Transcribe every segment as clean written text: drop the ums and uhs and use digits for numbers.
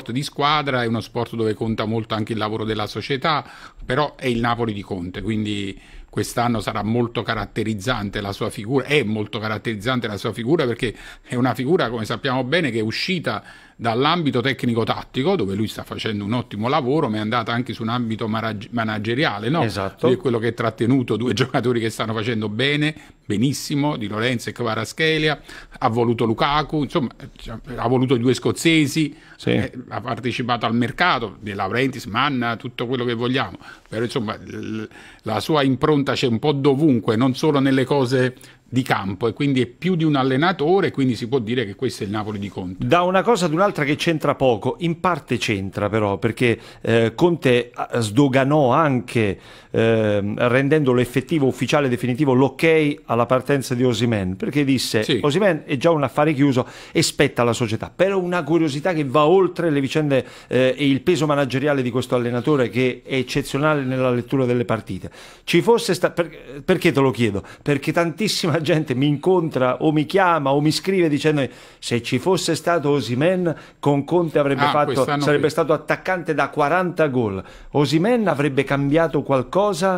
sport di squadra, è uno sport dove conta molto anche il lavoro della società, però è il Napoli di Conte, quindi quest'anno sarà molto caratterizzante la sua figura, è molto caratterizzante la sua figura perché è una figura, come sappiamo bene, che è uscita dall'ambito tecnico-tattico, dove lui sta facendo un ottimo lavoro, ma è andata anche su un ambito manageriale, no? Esatto. Lui è quello che ha trattenuto due giocatori che stanno facendo bene, benissimo, Di Lorenzo e Kvaratskhelia, ha voluto Lukaku, insomma, ha voluto i due scozzesi, Sì. ha partecipato al mercato, De Laurentiis, Manna, tutto quello che vogliamo, però insomma la sua impronta c'è un po' dovunque, non solo nelle cose di campo, e quindi è più di un allenatore, quindi si può dire che questo è il Napoli di Conte. Da una cosa ad un'altra che c'entra poco, in parte c'entra però, perché Conte sdoganò anche, rendendolo effettivo, ufficiale, definitivo, l'ok alla partenza di Osimhen, perché disse Sì. Osimhen è già un affare chiuso e spetta alla società, però una curiosità che va oltre le vicende e il peso manageriale di questo allenatore, che è eccezionale nella lettura delle partite. Ci fosse perché te lo chiedo? Perché tantissima gente mi incontra o mi chiama o mi scrive dicendo se ci fosse stato Osimhen con Conte sarebbe stato attaccante da 40 gol. Osimhen avrebbe cambiato qualcosa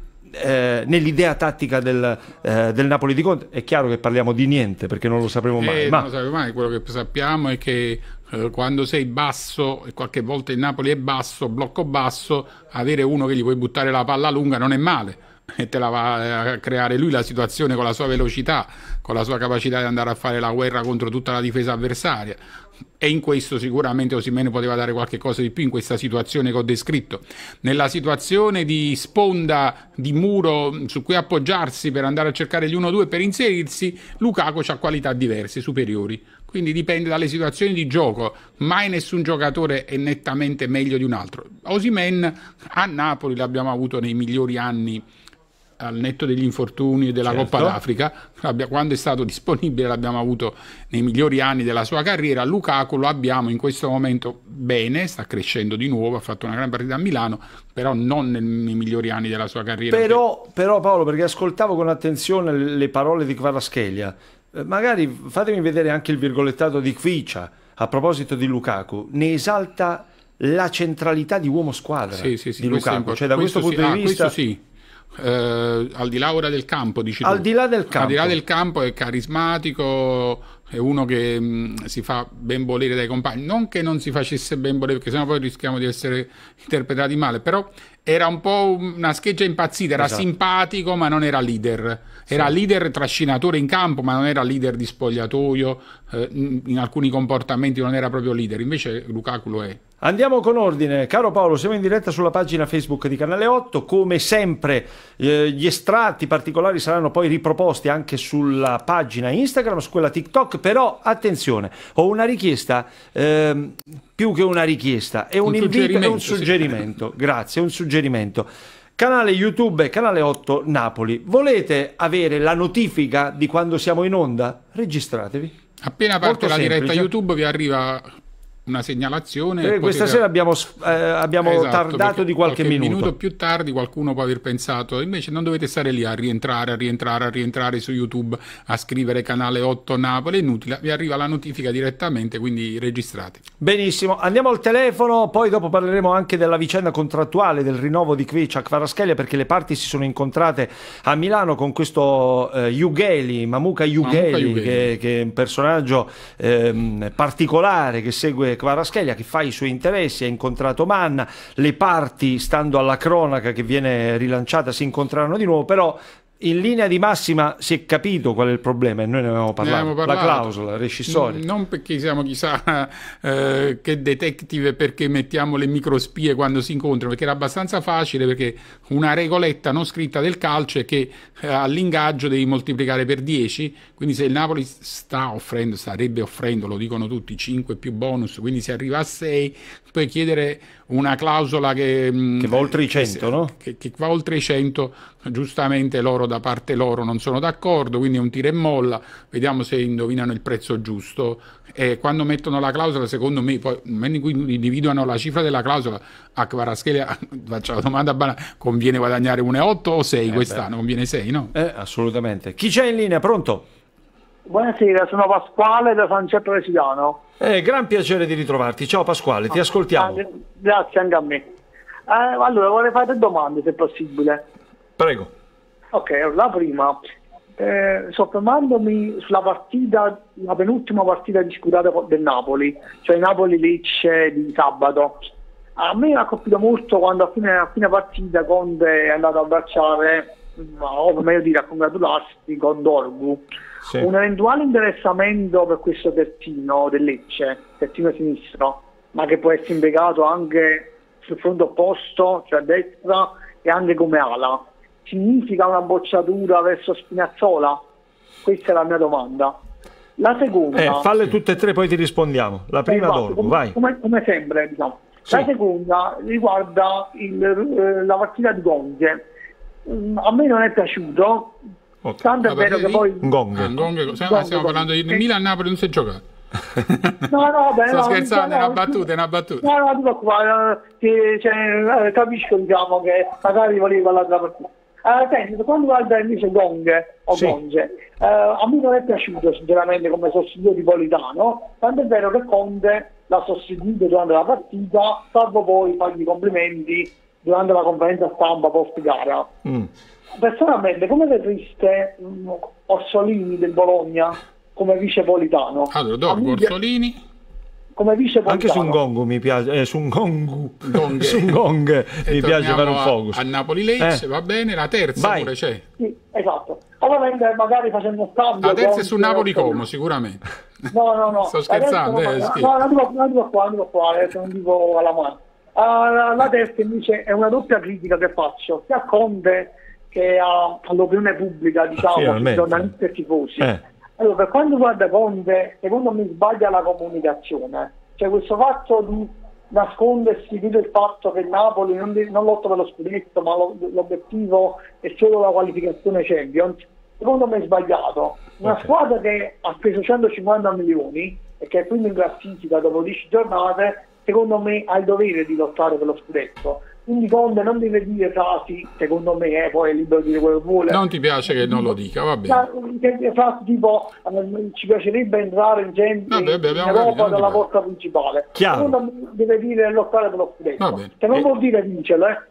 nell'idea tattica del Napoli di Conte? È chiaro che parliamo di niente perché non lo sapremo mai, ma non lo sapremo mai. Quello che sappiamo è che quando sei basso, e qualche volta il Napoli è basso, blocco basso, avere uno che gli puoi buttare la palla lunga non è male, e te la va a creare lui la situazione con la sua velocità, con la sua capacità di andare a fare la guerra contro tutta la difesa avversaria, e in questo sicuramente Osimhen poteva dare qualche cosa di più in questa situazione che ho descritto. Nella situazione di sponda, di muro su cui appoggiarsi per andare a cercare gli 1-2 per inserirsi, Lukaku ha qualità diverse, superiori, quindi dipende dalle situazioni di gioco, mai nessun giocatore è nettamente meglio di un altro. Osimhen a Napoli l'abbiamo avuto nei migliori anni, al netto degli infortuni e della Coppa d'Africa, quando è stato disponibile l'abbiamo avuto nei migliori anni della sua carriera. Lukaku lo abbiamo in questo momento bene, sta crescendo di nuovo, ha fatto una gran partita a Milano, però non nei migliori anni della sua carriera. Però Paolo, perché ascoltavo con attenzione le parole di Kvaratskhelia, magari fatemi vedere anche il virgolettato di Kvicha a proposito di Lukaku, ne esalta la centralità di uomo squadra di Lukaku, cioè da questo punto di vista... Questo sì. Al di là ora del campo, dici tu. Al di là del campo è carismatico, è uno che si fa ben volere dai compagni, non che non si facesse ben volere perché sennò poi rischiamo di essere interpretati male, però era un po' una scheggia impazzita, era simpatico ma non era leader, era leader trascinatore in campo ma non era leader di spogliatoio, in alcuni comportamenti non era proprio leader, invece Lukaku lo è. Andiamo con ordine, caro Paolo, siamo in diretta sulla pagina Facebook di Canale 8, come sempre gli estratti particolari saranno poi riproposti anche sulla pagina Instagram, su quella TikTok, però attenzione, ho una richiesta, più che una richiesta, è un invito, è un suggerimento, grazie, un suggerimento. Canale YouTube, Canale 8 Napoli, volete avere la notifica di quando siamo in onda? Registratevi. Appena parte la diretta YouTube vi arriva una segnalazione. Questa sera abbiamo tardato di qualche minuto più tardi, qualcuno può aver pensato, invece non dovete stare lì a rientrare su YouTube, a scrivere Canale 8 Napoli, è inutile, vi arriva la notifica direttamente, quindi registrate. Benissimo, andiamo al telefono, poi dopo parleremo anche della vicenda contrattuale del rinnovo di Kvicha a Kvaratskhelia, perché le parti si sono incontrate a Milano con questo Mamuka Yugheli, che è un personaggio particolare che segue Kvaratskhelia, che fa i suoi interessi, ha incontrato Manna, le parti, stando alla cronaca che viene rilanciata, si incontreranno di nuovo, però in linea di massima si è capito qual è il problema e noi ne avevamo parlato. La clausola rescissoria. Non perché siamo chissà che detective, perché mettiamo le microspie quando si incontrano, perché era abbastanza facile, perché una regoletta non scritta del calcio è che all'ingaggio devi moltiplicare per 10, quindi se il Napoli starebbe offrendo, lo dicono tutti, 5 più bonus, quindi si arriva a 6, puoi chiedere una clausola che va oltre i 100, no? Che va oltre i 100, giustamente loro, da parte loro, non sono d'accordo, quindi è un tira e molla, vediamo se indovinano il prezzo giusto, e quando mettono la clausola, secondo me, poi nel momento in cui individuano la cifra della clausola, a Kvaratskhelia, faccio la domanda banale, conviene guadagnare 1,8 o 6 quest'anno? Conviene 6, no? Assolutamente. Chi c'è in linea? Pronto? Buonasera, sono Pasquale da San Ceppo Resiliano. Gran piacere di ritrovarti. Ciao Pasquale, ti ascoltiamo. Grazie anche a me. Allora, vorrei fare 3 domande, se possibile. Prego. Ok, la prima, soffermandomi sulla partita, la penultima partita disputata del Napoli, cioè Napoli-Lecce di sabato. A me mi ha colpito molto quando a fine partita Conte è andato a abbracciare, o meglio dire a congratularsi con Dorgu. Sì. Un eventuale interessamento per questo terzino del Lecce, terzino sinistro, ma che può essere impiegato anche sul fronte opposto, cioè a destra, e anche come ala, significa una bocciatura verso Spinazzola? Questa è la mia domanda. La seconda... falle tutte e tre, poi ti rispondiamo. La prima Dorgu, vai. Come sempre, diciamo. Sì. La seconda riguarda la partita di Gonge. A me non è piaciuto, Okay. tanto è vero che poi... Gong. Stiamo parlando di Milan-Napoli, non si è giocato. No, vabbè, Sto scherzando, è una battuta. No, non ti preoccupare, capisco, diciamo, che magari volevo l'altra partita. Senti, per quanto riguarda invece Gonge, a me non è piaciuto sinceramente come sostituto di Politano, tanto è vero che Conte l'ha sostituito durante la partita, salvo poi fargli complimenti durante la conferenza stampa post gara. Personalmente, come vedreste Orsolini del Bologna come vice Politano? Allora, Dorgu, Orsolini come vice Politano. Anche su un Gongu mi piace, su un Gong mi piace fare un focus. A Napoli-Lecce, va bene, la terza Vai. pure c'è. Sì, esatto. Ovviamente magari facendo un cambio. La terza è su Napoli-Como, sicuramente. No. Sto scherzando, non dico qua, adesso non dico alla mano. La terza invece è una doppia critica che faccio, sia a Conte che all'opinione pubblica, diciamo, giornalisti e tifosi. Allora, per quanto riguarda Conte, secondo me sbaglia la comunicazione. Cioè questo fatto di nascondersi dietro il fatto che Napoli non lotta per lo scudetto, ma l'obiettivo è solo la qualificazione Champions, secondo me è sbagliato. Una squadra che ha speso 150 milioni e che è quindi in classifica dopo 10 giornate, secondo me ha il dovere di lottare per lo scudetto. Quindi Conte non deve dire frasi, secondo me, poi è libero di dire quello che vuole. Non ti piace che non lo dica, va bene. Frasi tipo ci piacerebbe entrare in Europa dalla porta principale. Secondo me deve dire lottare per lo scudetto. Che non vuol dire vincere.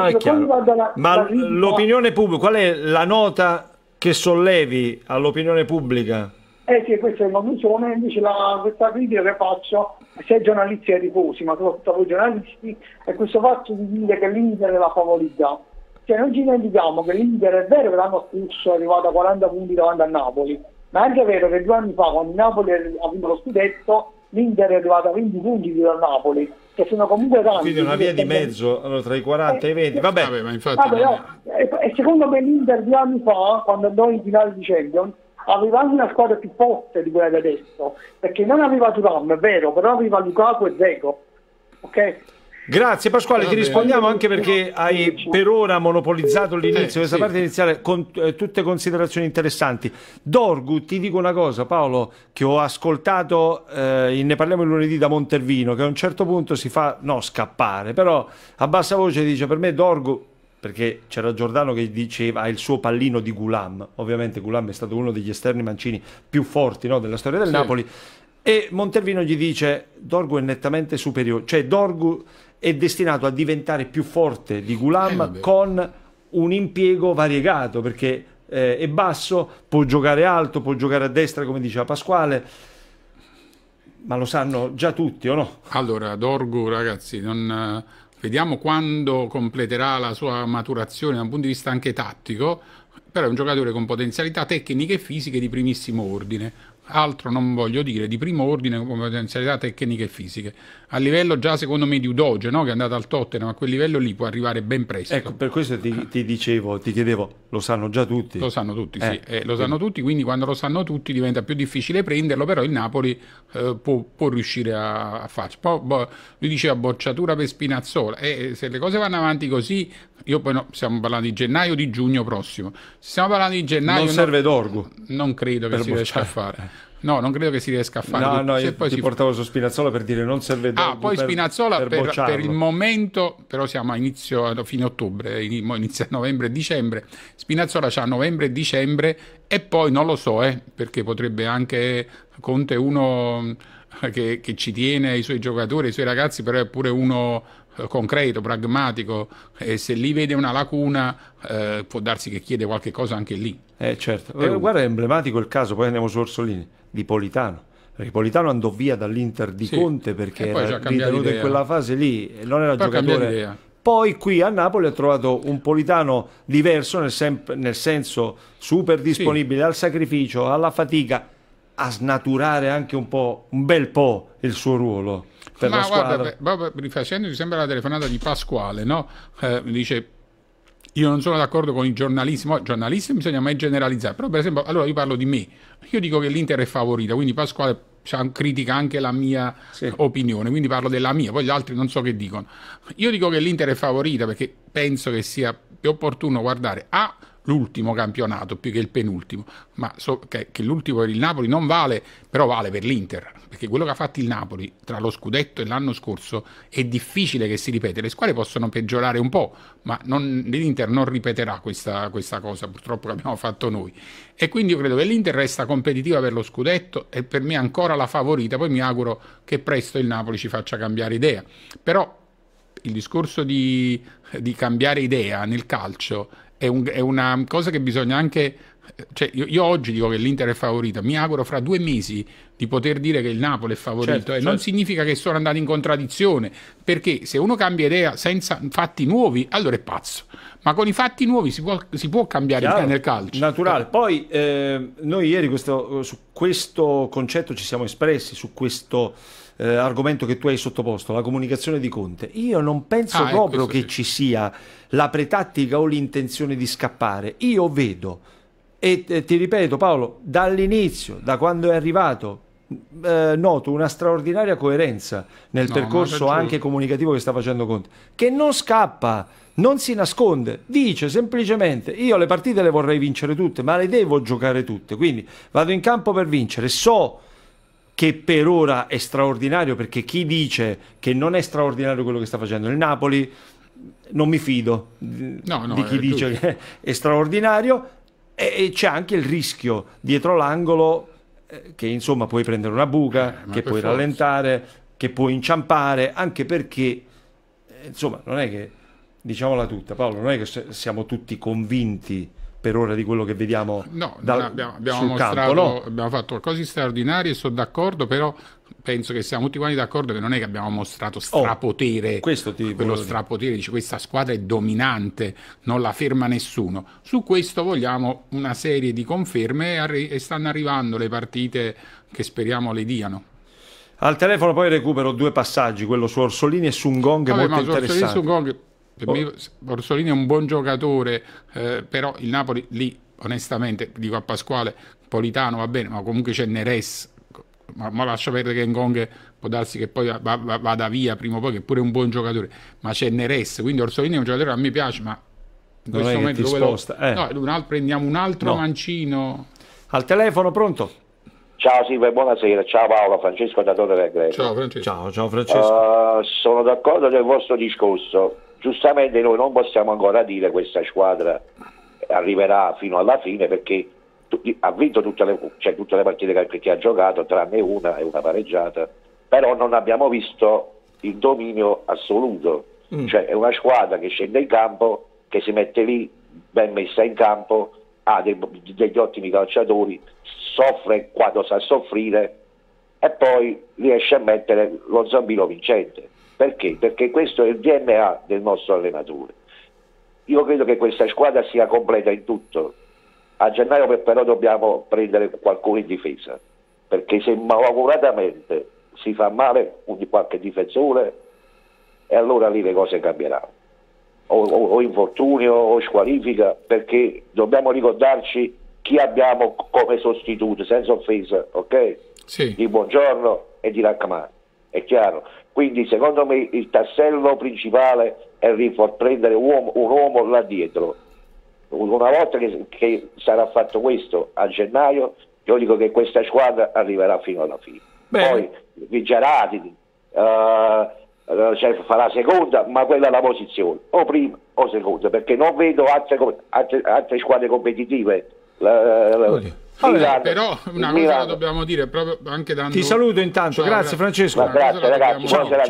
Ma l'opinione pubblica, qual è la nota che sollevi all'opinione pubblica? Sì, questa è la conclusione. Invece questa critica che faccio sia ai giornalisti e ai tifosi, ma soprattutto ai giornalisti, è questo fatto di dire che l'Inter è la favorita. Cioè non ci dimentichiamo che l'Inter è vero che l'anno scorso è arrivato a 40 punti davanti a Napoli, ma è anche vero che 2 anni fa, quando Napoli ha vinto lo scudetto, l'Inter è arrivato a 20 punti da Napoli, che sono comunque tanti. Quindi una via di mezzo, allora, tra i 40 e i 20. Vabbè, ma infatti e secondo me l'Inter 2 anni fa, quando andò in finale di Champions, aveva anche una squadra più forte di quella di adesso, perché non aveva Thuram, è vero, però aveva Lukaku e Dzeko, ok? Grazie Pasquale, ti rispondiamo anche perché hai per ora monopolizzato l'inizio, questa parte iniziale con tutte considerazioni interessanti. Dorgu, ti dico una cosa Paolo, che ho ascoltato, ne parliamo il lunedì da Montervino, che a un certo punto si fa, scappare, però a bassa voce dice per me Dorgu, perché c'era Giordano che diceva ha il suo pallino di Gulam, ovviamente Gulam è stato uno degli esterni mancini più forti della storia del Napoli, e Montervino gli dice Dorgu è nettamente superiore, cioè Dorgu è destinato a diventare più forte di Gulam con un impiego variegato, perché è basso, può giocare alto, può giocare a destra come diceva Pasquale, ma lo sanno già tutti o no? Allora Dorgu ragazzi, vediamo quando completerà la sua maturazione da un punto di vista anche tattico, però è un giocatore con potenzialità tecniche e fisiche di primissimo ordine. Altro non voglio dire, di primo ordine con potenzialità tecniche e fisiche. A livello già secondo me di Udoge, che è andato al Tottenham, a quel livello lì può arrivare ben presto. Ecco, per questo ti chiedevo, lo sanno già tutti? Lo sanno tutti, sì, lo sanno tutti, quindi quando lo sanno tutti diventa più difficile prenderlo, però il Napoli può riuscire a farci. Poi lui diceva bocciatura per Spinazzola, e se le cose vanno avanti così, stiamo parlando di gennaio o di giugno prossimo. Se stiamo parlando di gennaio... Non serve Dorgu. Non credo che si riesca a fare. No, non credo che si riesca a fare. No, io poi ti portavo su Spinazzola per dire non serve Dorgu. Poi Spinazzola per il momento, però siamo a fine ottobre, inizia novembre e dicembre. Spinazzola c'ha novembre e dicembre e poi non lo so, perché potrebbe anche Conte uno che ci tiene ai suoi giocatori, ai suoi ragazzi, però è pure uno concreto, pragmatico, e se lì vede una lacuna può darsi che chiede qualche cosa anche lì. Certo. Guarda, è emblematico il caso, poi andiamo su Orsolini, di Politano. Perché Politano andò via dall'Inter di Conte perché era ritenuto in quella fase lì, non era giocatore. Poi qui a Napoli ha trovato un Politano diverso, nel senso super disponibile al sacrificio, alla fatica, a snaturare anche un bel po' il suo ruolo per la squadra. Guarda, rifacendosi sempre la telefonata di Pasquale, no? Dice: io non sono d'accordo con i giornalisti, ma giornalisti non bisogna mai generalizzare, però per esempio, allora io parlo di me, io dico che l'Inter è favorita, quindi Pasquale critica anche la mia opinione, quindi parlo della mia, poi gli altri non so che dicono. Io dico che l'Inter è favorita perché penso che sia più opportuno guardare l'ultimo campionato più che il penultimo, ma che l'ultimo per il Napoli non vale, però vale per l'Inter, perché quello che ha fatto il Napoli tra lo scudetto e l'anno scorso è difficile che si ripete. Le squadre possono peggiorare un po', ma l'Inter non ripeterà questa cosa purtroppo che abbiamo fatto noi, e quindi io credo che l'Inter resta competitiva per lo scudetto e per me ancora la favorita. Poi mi auguro che presto il Napoli ci faccia cambiare idea, però il discorso di cambiare idea nel calcio è una cosa che bisogna anche, cioè io oggi dico che l'Inter è favorita, mi auguro fra 2 mesi di poter dire che il Napoli è favorito, e non significa che sono andati in contraddizione, perché se uno cambia idea senza fatti nuovi allora è pazzo, ma con i fatti nuovi si può cambiare idea nel calcio. Naturale. Poi noi ieri su questo concetto ci siamo espressi, su questo argomento che tu hai sottoposto, la comunicazione di Conte. Io non penso proprio che ci sia la pretattica o l'intenzione di scappare. Io vedo, e ti ripeto Paolo, dall'inizio, da quando è arrivato, noto una straordinaria coerenza nel percorso anche comunicativo che sta facendo Conte, che non scappa, non si nasconde, dice semplicemente: io le partite le vorrei vincere tutte, ma le devo giocare tutte, quindi vado in campo per vincere. So che per ora è straordinario, perché chi dice che non è straordinario quello che sta facendo il Napoli, non mi fido di chi dice che è straordinario, e c'è anche il rischio dietro l'angolo che insomma puoi prendere una buca, che puoi rallentare, che puoi inciampare, anche perché insomma non è che, diciamola tutta Paolo, non è che siamo tutti convinti per ora di quello che vediamo abbiamo mostrato, campo, no? Abbiamo fatto qualcosa di straordinario e sono d'accordo, però penso che siamo tutti quanti d'accordo che non è che abbiamo mostrato strapotere, quello strapotere, dice questa squadra è dominante, non la ferma nessuno. Su questo vogliamo una serie di conferme e stanno arrivando le partite che speriamo le diano. Al telefono poi recupero 2 passaggi, quello su Orsolini e su Ngong, molto interessante. Per me Orsolini è un buon giocatore, però il Napoli lì, onestamente, dico a Pasquale, Politano va bene, ma comunque c'è Neres, ma lascia perdere che Ngong può darsi che poi vada via prima o poi, che pure è un buon giocatore, ma c'è Neres, quindi Orsolini è un giocatore che a me piace, ma in non questo momento prendiamo un altro mancino. Al telefono, pronto? Ciao Silvio, buonasera, ciao Paolo, Francesco da Torre del Greco. Ciao Francesco. Ciao Francesco. Sono d'accordo del vostro discorso. Giustamente noi non possiamo ancora dire questa squadra arriverà fino alla fine, perché ha vinto tutte le partite che ha giocato, tranne una e una pareggiata, però non abbiamo visto il dominio assoluto. Cioè è una squadra che scende in campo, che si mette lì ben messa in campo, ha degli ottimi calciatori, soffre quando sa soffrire e poi riesce a mettere lo zampino vincente. Perché? Perché questo è il DNA del nostro allenatore. Io credo che questa squadra sia completa in tutto. A gennaio però dobbiamo prendere qualcuno in difesa, perché se malauguratamente si fa male qualche difensore, e allora lì le cose cambieranno, o infortunio o squalifica, perché dobbiamo ricordarci chi abbiamo come sostituto, senza offesa, ok? Sì. Di Buongiorno e di Raccamani, è chiaro. Quindi secondo me il tassello principale è prendere un uomo là dietro. Una volta che sarà fatto questo a gennaio, io dico che questa squadra arriverà fino alla fine. Bene. Poi vincerà, farà seconda, ma quella è la posizione, o prima o seconda, perché non vedo altre squadre competitive Però una cosa la dobbiamo dire proprio anche dando... Ti saluto intanto, grazie Francesco. Grazie ragazzi,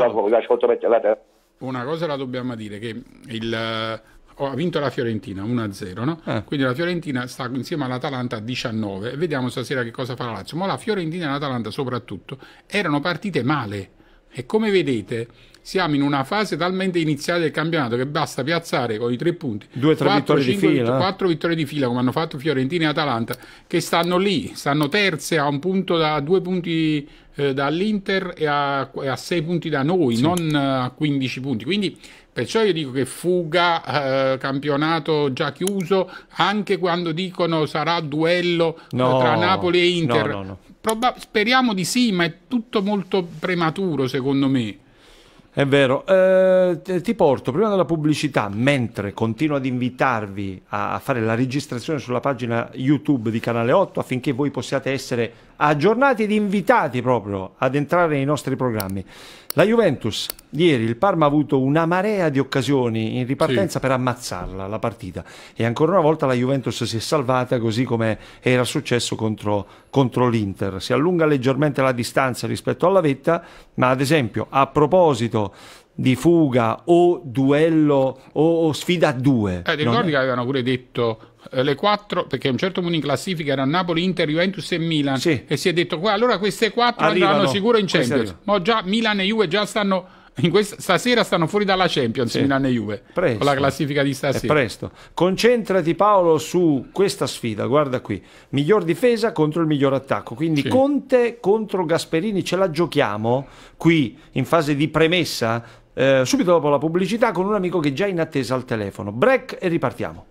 una cosa la dobbiamo dire, che ha vinto la Fiorentina 1-0, no? Quindi la Fiorentina sta insieme all'Atalanta a 19 e vediamo stasera che cosa fa la Lazio. Ma la Fiorentina e l'Atalanta soprattutto erano partite male e come vedete siamo in una fase talmente iniziale del campionato che basta piazzare con i 3 punti 2-3 vittorie di fila, 4 vittorie di fila come hanno fatto Fiorentina e Atalanta, che stanno lì, stanno terze a 2 punti dall'Inter e a 6 punti da noi, non a 15 punti. Quindi perciò io dico che fuga, campionato già chiuso, anche quando dicono sarà duello tra Napoli e Inter. No. Speriamo di sì, ma è tutto molto prematuro secondo me. È vero, ti porto prima della pubblicità, mentre continuo ad invitarvi a fare la registrazione sulla pagina YouTube di Canale 8 affinché voi possiate essere aggiornati ed invitati proprio ad entrare nei nostri programmi. La Juventus, ieri il Parma ha avuto una marea di occasioni in ripartenza per ammazzarla la partita e ancora una volta la Juventus si è salvata, così come era successo contro l'Inter. Si allunga leggermente la distanza rispetto alla vetta, ma ad esempio a proposito di fuga o duello o sfida a 2. Ricordi che avevano pure detto le 4, perché a un certo punto in classifica erano Napoli, Inter, Juventus e Milan, e si è detto allora queste 4 andranno sicuro in Champions. Ma già Milan e Juve già stanno stasera stanno fuori dalla Champions, Milan e Juve, presto, con la classifica di stasera. È presto. Concentrati Paolo su questa sfida, guarda qui, miglior difesa contro il miglior attacco, quindi Conte contro Gasperini, ce la giochiamo qui in fase di premessa, subito dopo la pubblicità, con un amico che è già in attesa al telefono. Break e ripartiamo.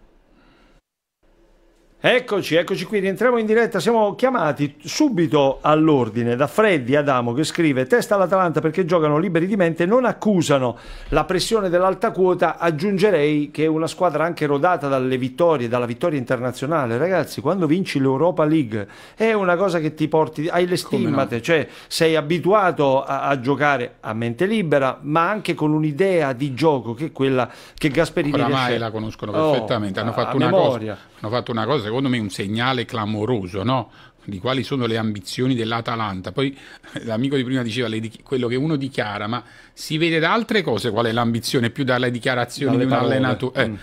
Eccoci qui, rientriamo in diretta. Siamo chiamati subito all'ordine da Freddy Adamo, che scrive: testa all'Atalanta perché giocano liberi di mente, non accusano la pressione dell'alta quota. Aggiungerei che è una squadra anche rodata dalle vittorie, dalla vittoria internazionale. Ragazzi, quando vinci l'Europa League è una cosa che ti porti, hai le stimmate, cioè sei abituato a giocare a mente libera, ma anche con un'idea di gioco che è quella che Gasperini oramai la conoscono perfettamente. Hanno fatto una cosa secondo me un segnale clamoroso, no? Di quali sono le ambizioni dell'Atalanta. Poi l'amico di prima diceva quello che uno dichiara, ma si vede da altre cose qual è l'ambizione più dalle dichiarazioni di un allenatore.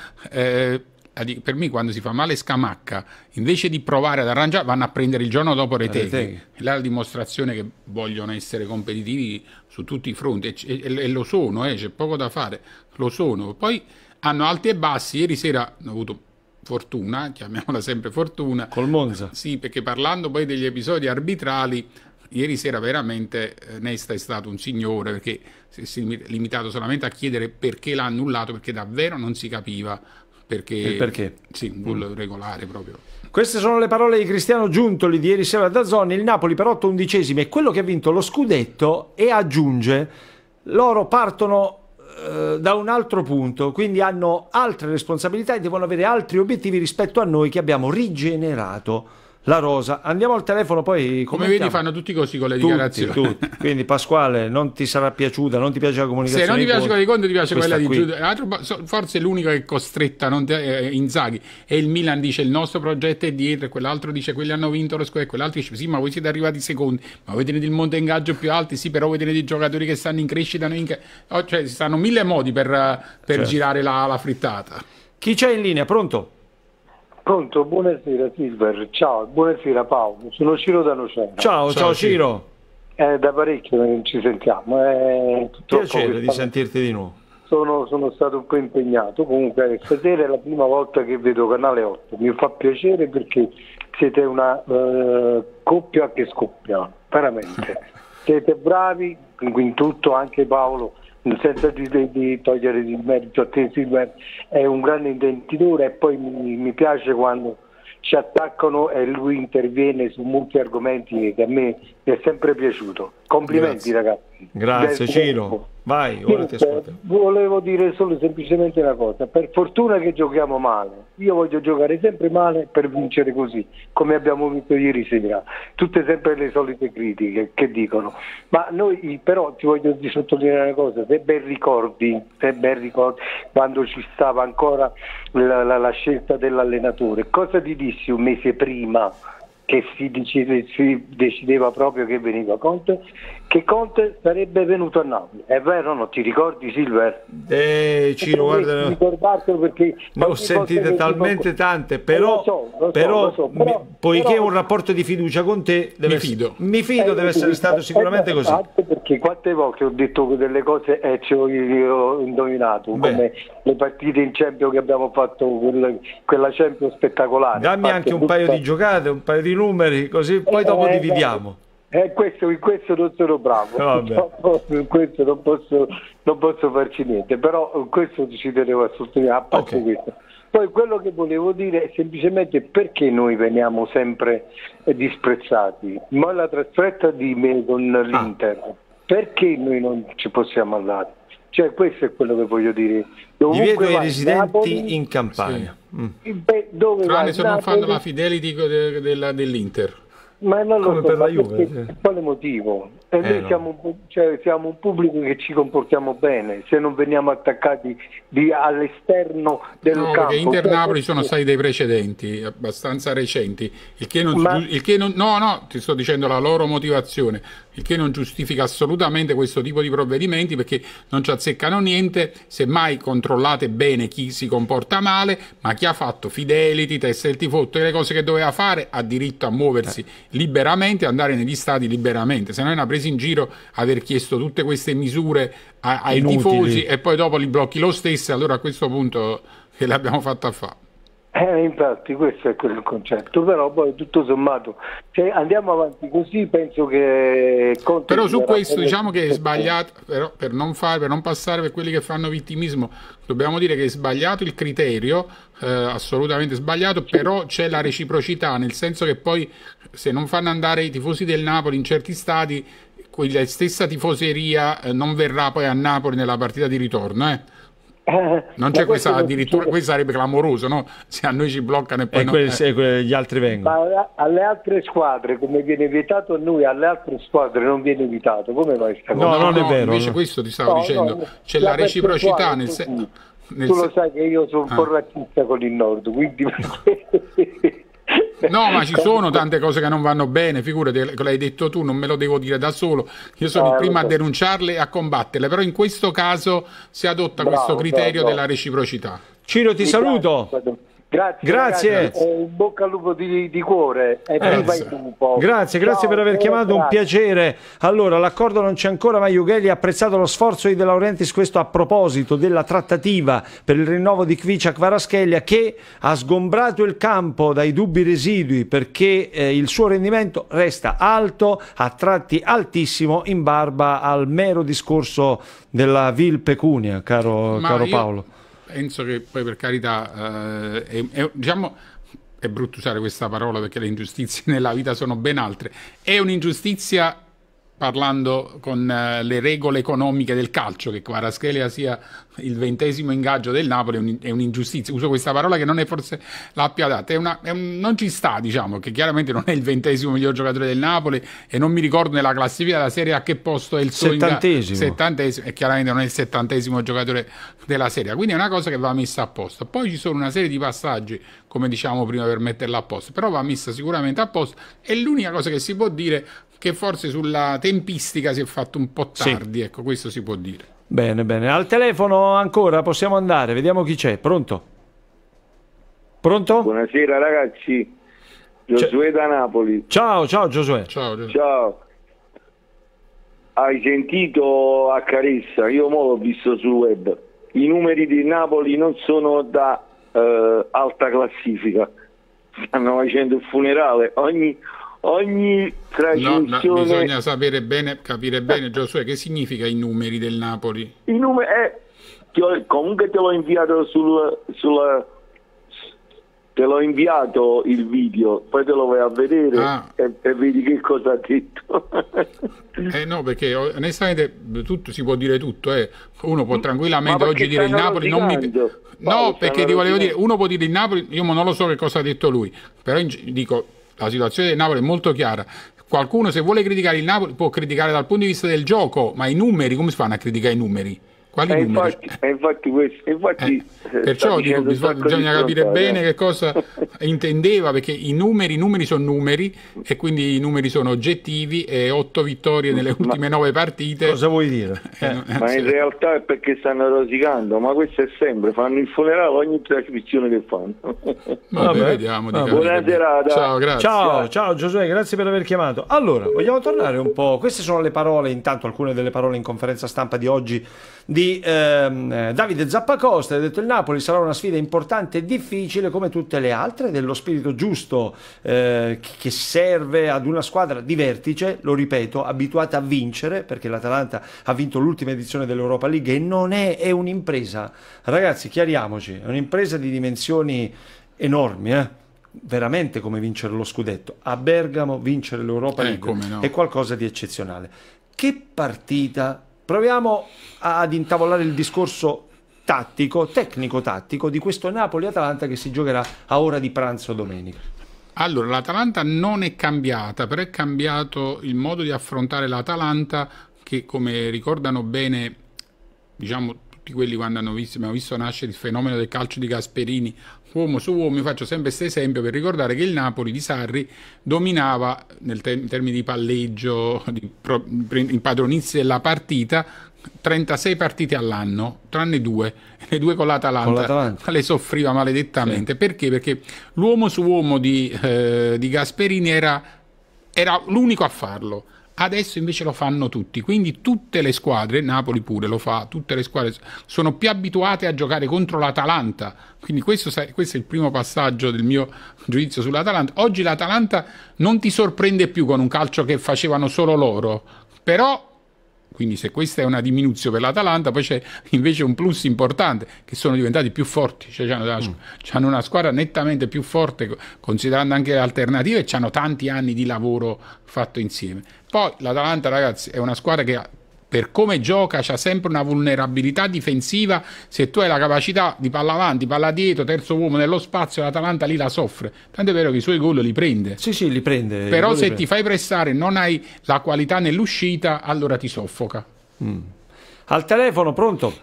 Per me quando si fa male Scamacca, invece di provare ad arrangiare, vanno a prendere il giorno dopo Retegui. È la dimostrazione che vogliono essere competitivi su tutti i fronti e lo sono, c'è poco da fare, lo sono. Poi hanno alti e bassi. Ieri sera hanno avuto fortuna, chiamiamola sempre fortuna, col Monza. Sì, perché parlando poi degli episodi arbitrali, ieri sera veramente Nesta è stato un signore, perché si è limitato solamente a chiedere perché l'ha annullato, perché davvero non si capiva perché. Sì, un gol regolare proprio. Queste sono le parole di Cristiano Giuntoli di ieri sera da Zoni. Il Napoli per 8 undicesimi è quello che ha vinto lo scudetto, e aggiunge: loro partono da un altro punto, quindi hanno altre responsabilità e devono avere altri obiettivi rispetto a noi che abbiamo rigenerato la rosa. Andiamo al telefono, poi come vedi fanno tutti così con le dichiarazioni. Tutti. Quindi Pasquale, non ti sarà piaciuta, non ti piace la comunicazione. Se non ti piace quella di Conte, ti piace quella di Giudice. Forse l'unica che è costretta, Inzaghi, e il Milan dice il nostro progetto è dietro, e quell'altro dice quelli hanno vinto lo scudetto, e quell'altro dice sì, ma voi siete arrivati secondi, ma voi tenete il monte ingaggio più alti, sì, però voi tenete i giocatori che stanno in crescita, cioè ci stanno mille modi per girare la frittata. Chi c'è in linea? Pronto? Pronto, buonasera Silver, ciao, buonasera Paolo, sono Ciro da Nocera. Ciao Ciro. Da parecchio che non ci sentiamo. Piacere di sentirti di nuovo. Sono stato un po' impegnato, comunque stasera è la prima volta che vedo Canale 8, mi fa piacere perché siete una coppia che scoppia, veramente. Siete bravi in tutto, anche Paolo, senza di togliere il merito a te Silver, è un grande intenditore, e poi mi piace quando ci attaccano e lui interviene su molti argomenti che a me mi è sempre piaciuto. Complimenti. Grazie. Ragazzi. Grazie Ciro. Vai, ora ti ascolto. Volevo dire solo semplicemente una cosa: per fortuna che giochiamo male, io voglio giocare sempre male per vincere così, come abbiamo vinto ieri sera. Tutte sempre le solite critiche che dicono, ma noi però ti voglio sottolineare una cosa: se ben ricordi quando ci stava ancora la scelta dell'allenatore, cosa ti dissi un mese prima? che si decideva proprio che veniva Conte, che Conte sarebbe venuto a Napoli. È vero, non ti ricordi, Silver? Ciro, guarda, ricordartelo, perché ne ho sentite talmente tante, però, poiché ho un rapporto di fiducia con te, mi fido, deve essere stato sicuramente così. Anche perché quante volte ho detto delle cose e ci ho indovinato, come le partite in Champions che abbiamo fatto, quella Champions spettacolare. Dammi anche un paio di giocate, un paio di numeri, così poi dopo dividiamo. In questo non sono bravo, in questo non posso farci niente, però questo ci tenevo a sottolineare, a parte questo. Poi quello che volevo dire è semplicemente perché noi veniamo sempre disprezzati, ma la trasferta di me con l'Inter, perché noi non ci possiamo andare? Cioè, questo è quello che voglio dire. Divieto ai residenti Napoli, in Campania. Tranne se non fanno la fidelity dell'Inter. Ma non lo so, per la Juve, per quale motivo? Noi siamo un pubblico che ci comportiamo bene, se non veniamo attaccati all'esterno del campo. Perché Inter Napoli sono stati dei precedenti abbastanza recenti, il che non, no, ti sto dicendo la loro motivazione, il che non giustifica assolutamente questo tipo di provvedimenti, perché non ci azzeccano niente. Semmai controllate bene chi si comporta male, ma chi ha fatto fidelity, test del tifo, tutte le cose che doveva fare, ha diritto a muoversi liberamente, andare negli stadi liberamente. Se non è una presa in giro aver chiesto tutte queste misure ai tifosi e poi dopo li blocchi lo stesso, allora a questo punto che l'abbiamo fatta fare? Infatti questo è il concetto, però poi tutto sommato se andiamo avanti così penso che però su questo diciamo che è sbagliato, però per non passare per quelli che fanno vittimismo, dobbiamo dire che è sbagliato il criterio, assolutamente sbagliato, però c'è la reciprocità, nel senso che poi se non fanno andare i tifosi del Napoli in certi stadi, quella stessa tifoseria non verrà poi a Napoli nella partita di ritorno, non c'è questa, addirittura questo sarebbe clamoroso, no? Se a noi ci bloccano e poi gli altri vengono. Ma alle altre squadre, come viene vietato a noi, alle altre squadre non viene invitato. Come mai sta cosa? No, non è vero. Invece questo ti stavo dicendo, c'è la reciprocità nel senso. Tu lo sai che io sono un po' razzista con il Nord, quindi no, ma ci sono tante cose che non vanno bene, figurati, l'hai detto tu, non me lo devo dire da solo, io sono il primo a denunciarle e a combatterle, però in questo caso si adotta questo criterio della reciprocità. Ciro, ti saluto. Grazie. In bocca al lupo di cuore. Grazie per aver chiamato, un piacere. Allora, l'accordo non c'è ancora, ma Jughelli ha apprezzato lo sforzo di De Laurentiis, questo a proposito della trattativa per il rinnovo di Kvicia-Kvaratskhelia, che ha sgombrato il campo dai dubbi residui, perché il suo rendimento resta alto, a tratti altissimo, in barba al mero discorso della vil pecunia, caro Paolo. Penso che poi, per carità, diciamo, è brutto usare questa parola perché le ingiustizie nella vita sono ben altre. È un'ingiustizia, parlando con le regole economiche del calcio, che Kvaratskhelia sia il 20° ingaggio del Napoli è un'ingiustizia. Uso questa parola che non è forse la più adatta, non ci sta, diciamo, che chiaramente non è il 20° miglior giocatore del Napoli, e non mi ricordo nella classifica della Serie A che posto è il suo 70°, e chiaramente non è il 70° giocatore della Serie A, quindi è una cosa che va messa a posto. Poi ci sono una serie di passaggi, come diciamo prima, per metterla a posto, però va messa sicuramente a posto, e l'unica cosa che si può dire che forse sulla tempistica si è fatto un po' tardi, ecco, questo si può dire. Bene, al telefono ancora, possiamo andare, vediamo chi c'è. Pronto? Buonasera ragazzi, Giosuè da Napoli. Ciao Giosuè. Ciao. Hai sentito a Caressa? Io mo l'ho visto sul web. I numeri di Napoli non sono da alta classifica, stanno facendo il funerale ogni trasmissione. No, bisogna capire bene, Giosuè, che significa i numeri del Napoli. I numeri comunque te l'ho inviato te l'ho inviato il video, poi te lo vai a vedere e vedi che cosa ha detto. No, perché onestamente si può dire tutto, uno può tranquillamente oggi dire il Napoli non mi... No, perché ti volevo dire, uno può dire il Napoli, io non lo so che cosa ha detto lui, però dico, la situazione del Napoli è molto chiara. Qualcuno, se vuole criticare il Napoli, può criticare dal punto di vista del gioco, ma i numeri, come si fanno a criticare i numeri? Quali numeri? Perciò dico, bisogna capire bene che cosa intendeva, perché i numeri sono numeri e quindi i numeri sono oggettivi e 8 vittorie nelle ultime 9 partite. Cosa vuoi dire? Ma in realtà è perché stanno rosicando, ma questo è sempre, fanno il funerale ogni trasmissione che fanno. Vabbè, vediamo. Buona serata. Ciao, grazie. Ciao Giosuè, grazie per aver chiamato. Allora, vogliamo tornare un po'. Queste sono le parole, intanto alcune delle parole in conferenza stampa di oggi di Davide Zappacosta. Ha detto: il Napoli sarà una sfida importante e difficile come tutte le altre, dello spirito giusto che serve ad una squadra di vertice, lo ripeto, abituata a vincere, perché l'Atalanta ha vinto l'ultima edizione dell'Europa League e non è un'impresa, ragazzi, chiariamoci, è un'impresa di dimensioni enormi, veramente, come vincere lo scudetto a Bergamo, vincere l'Europa League è qualcosa di eccezionale. Che partita! Proviamo ad intavolare il discorso tecnico-tattico di questo Napoli-Atalanta che si giocherà a ora di pranzo domenica. Allora, l'Atalanta non è cambiata, però è cambiato il modo di affrontare l'Atalanta, che, come ricordano bene, diciamo, tutti quelli quando abbiamo visto nascere il fenomeno del calcio di Gasperini, uomo su uomo. Io faccio sempre questo esempio per ricordare che il Napoli di Sarri dominava in termini di palleggio, di impadronirsi della partita, 36 partite all'anno, tranne 2, le 2 con l'Atalanta le soffriva maledettamente. Sì. Perché? Perché l'uomo su uomo di Gasperini era l'unico a farlo. Adesso invece lo fanno tutti, quindi tutte le squadre, Napoli pure lo fa, tutte le squadre sono più abituate a giocare contro l'Atalanta, quindi questo è il primo passaggio del mio giudizio sull'Atalanta. Oggi l'Atalanta non ti sorprende più con un calcio che facevano solo loro, però, quindi se questa è una diminuzione per l'Atalanta, poi c'è invece un plus importante, che sono diventati più forti, cioè hanno una squadra nettamente più forte, considerando anche le alternative, e hanno tanti anni di lavoro fatto insieme. Poi l'Atalanta, ragazzi, è una squadra che per come gioca c'ha sempre una vulnerabilità difensiva. Se tu hai la capacità di palla avanti, palla dietro, terzo uomo nello spazio, l'Atalanta lì la soffre. Tanto è vero che i suoi gol li prende. Sì, li prende. Però se ti fai pressare e non hai la qualità nell'uscita, allora ti soffoca. Al telefono, pronto?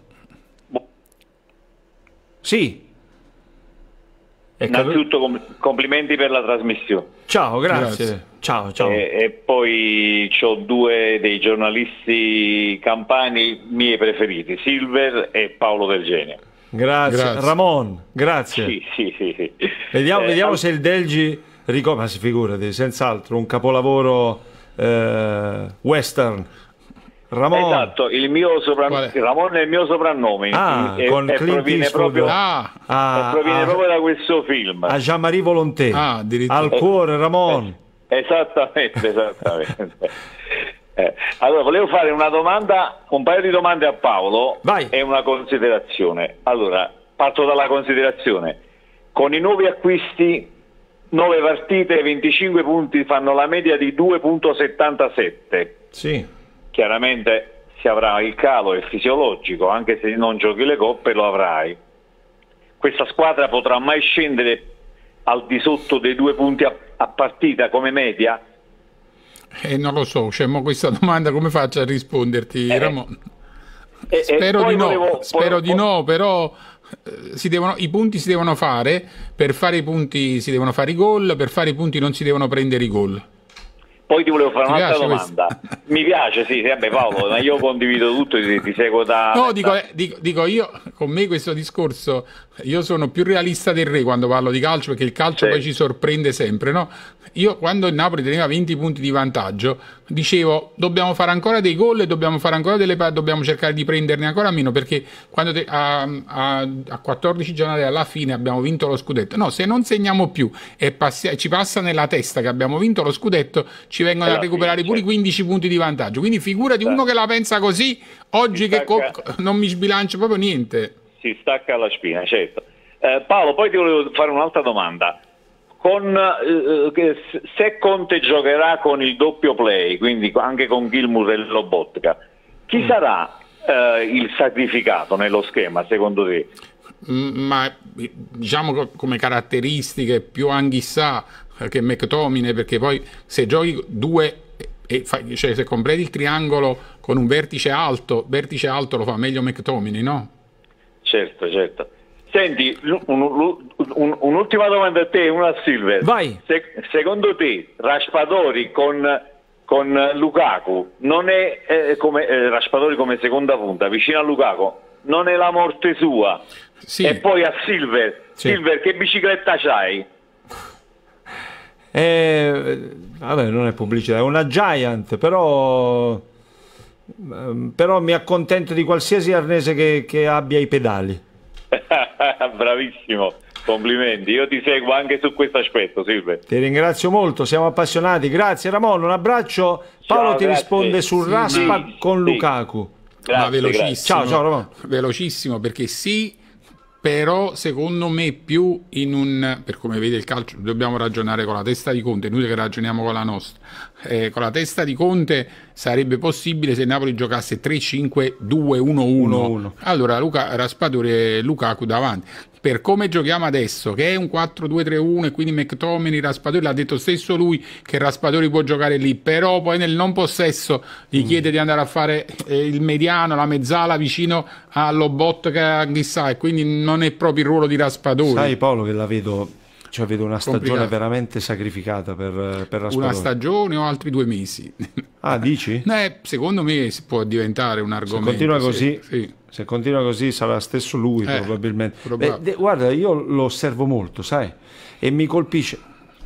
Sì. Innanzitutto complimenti per la trasmissione. Ciao, grazie. Ciao. E poi ho 2 dei giornalisti campani miei preferiti, Silver e Paolo Del Genio. Grazie. Ramon, grazie. Sì. Vediamo se il Delgi ricorda, ma si figurati, senz'altro un capolavoro western. Ramon. Esatto, Ramon è il mio soprannome, con Clint proviene proprio da questo film. A Jean-Marie Volonté, al cuore, Ramon. Esattamente. Allora, volevo fare un paio di domande a Paolo. Vai. E una considerazione. Allora, parto dalla considerazione. Con i nuovi acquisti, 9 partite, 25 punti, fanno la media di 2,77. Sì. Chiaramente si avrà il calo, è fisiologico, anche se non giochi le coppe lo avrai. Questa squadra potrà mai scendere al di sotto dei 2 punti a partita come media? Non lo so, questa domanda come faccio a risponderti, Ramon? Spero di no, però i punti si devono fare, per fare i punti si devono fare i gol, per fare i punti non si devono prendere i gol. Poi ti volevo fare un'altra domanda. Mi piace, sì, vabbè Paolo, ma io condivido tutto, ti seguo da... No, dico io, con me questo discorso, io sono più realista del re quando parlo di calcio, perché il calcio poi ci sorprende sempre, no? Io quando il Napoli teneva 20 punti di vantaggio, dicevo dobbiamo fare ancora dei gol e dobbiamo fare ancora dobbiamo cercare di prenderne ancora meno, perché quando a 14 giornate alla fine abbiamo vinto lo scudetto. No, se non segniamo più e ci passa nella testa che abbiamo vinto lo scudetto, ci vengono a recuperare pure 15 punti di vantaggio. Quindi figurati uno che la pensa così, oggi non mi sbilancio proprio niente. Si stacca la spina, certo. Paolo, poi ti volevo fare un'altra domanda. Se Conte giocherà con il doppio play, quindi anche con Gilmour e Lobotka, chi sarà il sacrificato nello schema secondo te? Ma diciamo come caratteristiche più Anghissà che McTominay, perché poi se giochi 2 cioè, se completi il triangolo con un vertice alto lo fa meglio McTominay, no? Certo. Senti, un'ultima domanda a te e una a Silver. Vai. Secondo te Raspadori con Lukaku non è come Raspadori come seconda punta vicino a Lukaku non è la morte sua? Sì. E poi a Silver, Sì. Silver, che bicicletta c'hai? Vabbè, non è pubblicità, è una Giant, però mi accontento di qualsiasi arnese che abbia i pedali. Bravissimo, complimenti, io ti seguo anche su questo aspetto, Silver. Ti ringrazio molto, siamo appassionati. Grazie Ramon, un abbraccio. Paolo ti grazie. risponde sul Sì, Raspa con sì. Lukaku. Grazie, Ma velocissimo. Ciao Ramon. Velocissimo, perché sì, però secondo me più per come vede il calcio dobbiamo ragionare con la testa di Conte, noi che ragioniamo con la nostra. Con la testa di Conte sarebbe possibile se Napoli giocasse 3-5-2-1-1. Allora Raspadori e Lukaku davanti. Per come giochiamo adesso, che è un 4-2-3-1 e quindi McTominay, Raspadori, l'ha detto stesso lui che Raspadori può giocare lì, però poi nel non possesso gli chiede di andare a fare il mediano, la mezzala vicino all'Obot che chissà, e quindi non è proprio il ruolo di Raspadori. Sai Paolo che la vedo, cioè vedo una stagione Complicato. veramente sacrificata per Raspadori. Una stagione o altri 2 mesi? Ah, dici? Secondo me si può diventare un argomento. Se continua così, sì. se continua così sarà stesso lui probabilmente. Probabile. Guarda, io lo osservo molto, sai, e mi colpisce.